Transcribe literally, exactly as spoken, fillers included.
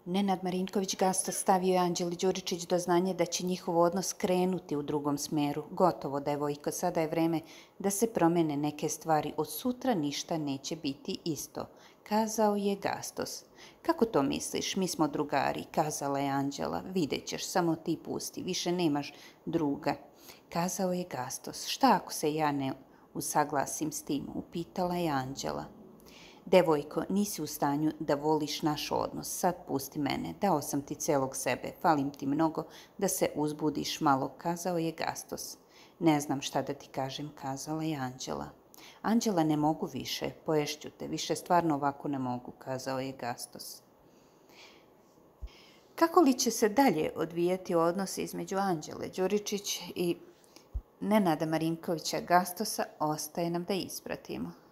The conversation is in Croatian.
Nenad Marinković-Gastos stavio je Anđeli Đuričić do znanja da će njihov odnos krenuti u drugom smeru. Gotovo, devojko, sada je vreme da se promene neke stvari. Od sutra ništa neće biti isto, kazao je Gastos. Kako to misliš? Mi smo drugari, kazala je Anđela. Vidjet ćeš, samo ti pusti, više nemaš druga, kazao je Gastos. Šta ako se ja ne usaglasim s tim? Upitala je Anđela. Devojko, nisi u stanju da voliš naš odnos, sad pusti mene, dao sam ti celog sebe, falim ti mnogo da se uzbudiš malo, kazao je Gastos. Ne znam šta da ti kažem, kazala je Anđela. Anđela, ne mogu više, poješću te, više stvarno ovako ne mogu, kazao je Gastos. Kako li će se dalje odvijati odnos između Anđele Đuričić i Nenada Marinkovića-Gastosa, ostaje nam da ispratimo.